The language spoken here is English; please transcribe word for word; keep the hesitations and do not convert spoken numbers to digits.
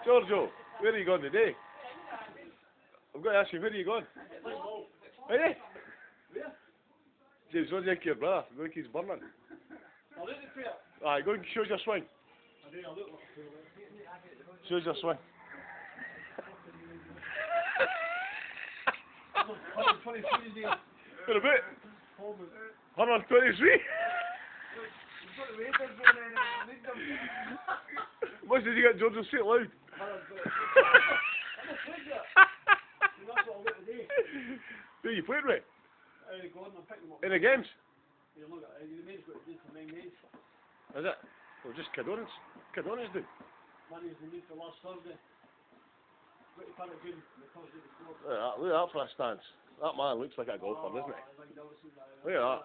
Giorgio, where are you going today? I've got to ask you, where are you going? Are you? James, what do you think of your brother? You think he's burning? Aye, go and show us your swing. Show us your swing. What about? one hundred twenty-three? What did you get, George? Say it loud. Who are you playing with? In the games? Is it? Well, just Cadorans. Cadorans do. Look at that, look at that for a stance. That man looks like a golfer, doesn't he? Look at that.